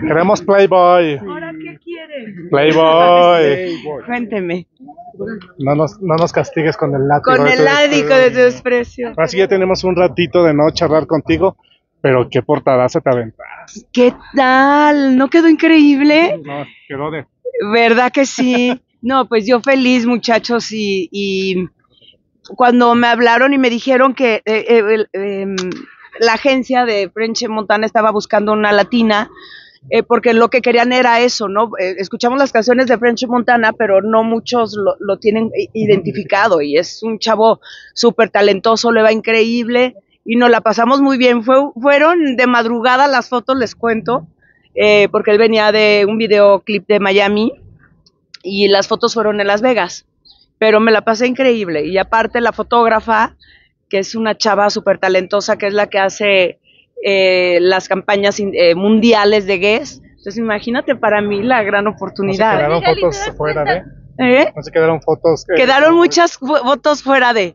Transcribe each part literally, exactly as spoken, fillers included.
Queremos Playboy. ¿Ahora qué quieren? Playboy. Cuénteme. No nos, no nos castigues con el látigo. Con de el tu látigo desprecio. de tu desprecio. Así ya tenemos un ratito de no charlar contigo, pero qué portadazo te aventaste. ¿Qué tal? ¿No quedó increíble? No, quedó de... ¿Verdad que sí? No, pues yo feliz, muchachos, y, y cuando me hablaron y me dijeron que eh, eh, eh, la agencia de French Montana estaba buscando una latina, eh, porque lo que querían era eso, ¿no? Eh, escuchamos las canciones de French Montana, pero no muchos lo, lo tienen identificado, y es un chavo súper talentoso, le va increíble, y nos la pasamos muy bien. Fue, fueron de madrugada las fotos, les cuento, eh, porque él venía de un videoclip de Miami, y las fotos fueron en Las Vegas, pero me la pasé increíble. Y aparte la fotógrafa, que es una chava súper talentosa, que es la que hace eh, las campañas eh, mundiales de Guess. Entonces imagínate, para mí la gran oportunidad. ¿No se quedaron fotos fuera de? ¿Eh? ¿No se quedaron fotos? Que... Quedaron muchas fotos fuera de.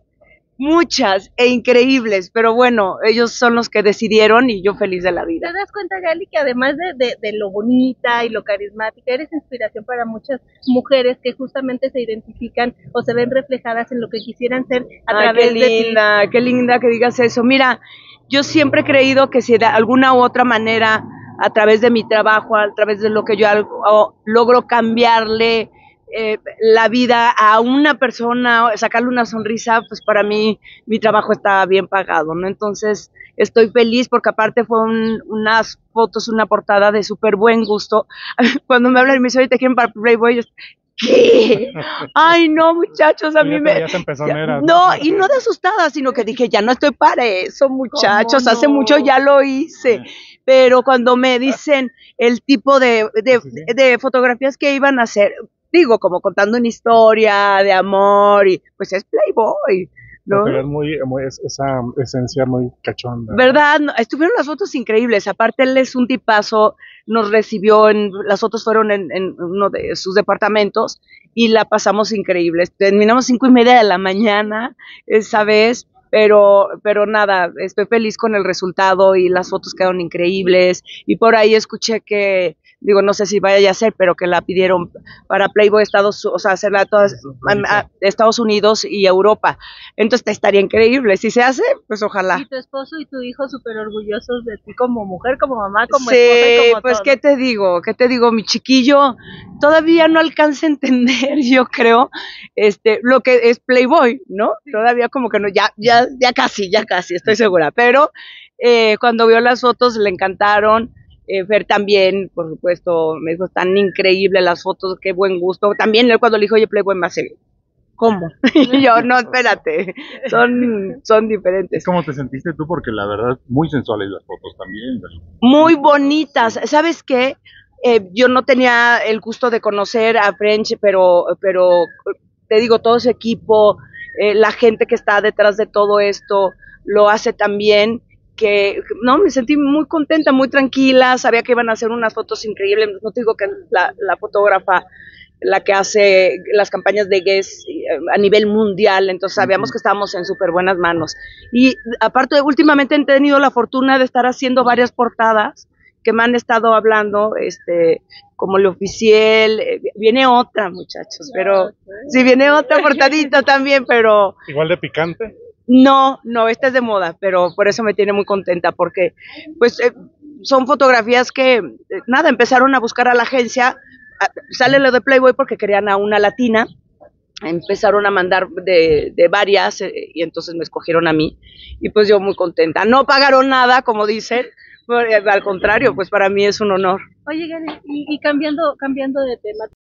Muchas e increíbles, pero bueno, ellos son los que decidieron y yo feliz de la vida. ¿Te das cuenta, Gali, que además de, de, de lo bonita y lo carismática, eres inspiración para muchas mujeres que justamente se identifican o se ven reflejadas en lo que quisieran ser a Ay, través qué de ti? linda, qué linda que digas eso. Mira, yo siempre he creído que si de alguna u otra manera, a través de mi trabajo, a través de lo que yo hago, logro cambiarle Eh, la vida a una persona, sacarle una sonrisa, pues para mí mi trabajo está bien pagado, ¿no? Entonces estoy feliz porque aparte fue un, unas fotos, una portada de súper buen gusto. Cuando me hablan y me dicen, oye, ¿te quieren para Playboy? Yo, ¿qué? Ay, no, muchachos, a mí me... Ya, no, y no de asustada, sino que dije, ya no estoy para eso, muchachos, no? Hace mucho ya lo hice. Pero cuando me dicen el tipo de, de, de fotografías que iban a hacer, digo, como contando una historia de amor, y pues es Playboy, ¿no? Pero es muy, muy, esa esencia muy cachonda. ¿Verdad? No, estuvieron las fotos increíbles. Aparte, él es un tipazo, nos recibió, en, las fotos fueron en, en uno de sus departamentos y la pasamos increíbles. Terminamos cinco y media de la mañana esa vez, pero, pero nada, estoy feliz con el resultado y las fotos quedaron increíbles. Y por ahí escuché que, digo, no sé si vaya a ser, pero que la pidieron para Playboy Estados, o sea, hacerla a todas a, a Estados Unidos y Europa. Entonces estaría increíble. Si se hace, pues ojalá. Y tu esposo y tu hijo súper orgullosos de ti como mujer, como mamá, como sí, esposa y como pues todo. qué te digo, qué te digo, mi chiquillo todavía no alcanza a entender, yo creo, este, lo que es Playboy, ¿no? Sí. Todavía como que no, ya, ya, ya casi, ya casi, estoy segura. Pero eh, cuando vio las fotos le encantaron. Eh, Fer también, por supuesto, me dijo, tan increíble las fotos, qué buen gusto. También él cuando le dijo, oye, Playboy, me hace, ¿cómo? Y yo, no, espérate, son, son diferentes. ¿Cómo te sentiste tú? Porque la verdad, muy sensuales las fotos también. Muy bonitas. ¿Sabes qué? Eh, yo no tenía el gusto de conocer a French, pero, pero te digo, todo ese equipo, eh, la gente que está detrás de todo esto, lo hace también. Que no, me sentí muy contenta, muy tranquila, sabía que iban a hacer unas fotos increíbles. No te digo que la, la fotógrafa, la que hace las campañas de Guess a nivel mundial, entonces sabíamos que estábamos en súper buenas manos. Y aparte, últimamente he tenido la fortuna de estar haciendo varias portadas que me han estado hablando, este, como Le Oficial, eh, viene otra, muchachos, pero sí, viene otra portadita también, pero... ¿Igual de picante? No, no, esta es de moda, pero por eso me tiene muy contenta, porque pues eh, son fotografías que, eh, nada, empezaron a buscar a la agencia, a, sale lo de Playboy porque querían a una latina, empezaron a mandar de, de varias, eh, y entonces me escogieron a mí, y pues yo muy contenta. No pagaron nada, como dicen, al contrario, pues para mí es un honor. Oye, Gali, y, y cambiando, cambiando de tema,